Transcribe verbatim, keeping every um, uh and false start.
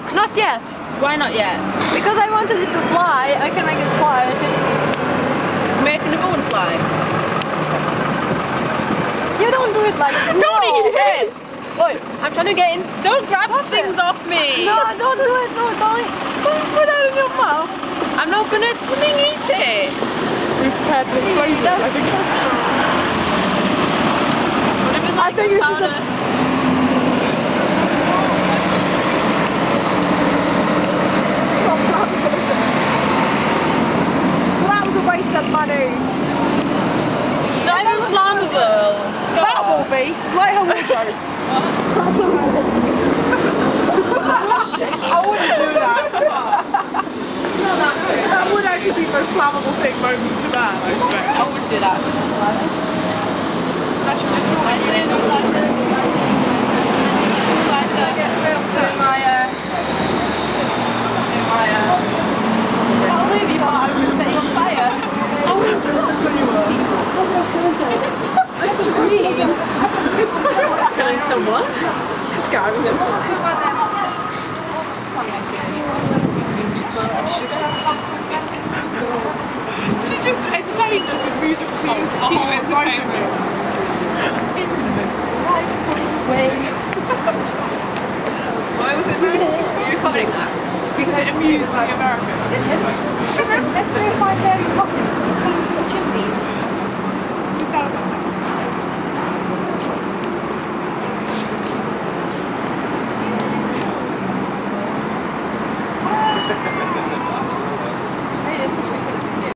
Not yet. Why not yet? Because I wanted it to fly. I can make it fly. I think. Make another one fly. You don't do it like that. Don't no. eat it! Wait. I'm trying to get in. Don't grab Stop things it. off me. No, don't do it. No, don't. Don't put that in your mouth. I'm not gonna fucking eat it. We've prepared this crazy. Just, I think What if it's like I think a this is powder? a- that was a waste of money. It's not even flammable. That will be. Like a wardrobe. I wouldn't do that. That would actually be the most flammable thing known to man, I expect. I wouldn't do that. That should just go I'd say no lighter. Lighter. Get filmed in my, uh, in my, uh, I'll leave you, but I would set you on fire. Oh, that's what you were. That's just mean. Killing someone. Scaring them. She just entertained us with music songs. Keep entertaining.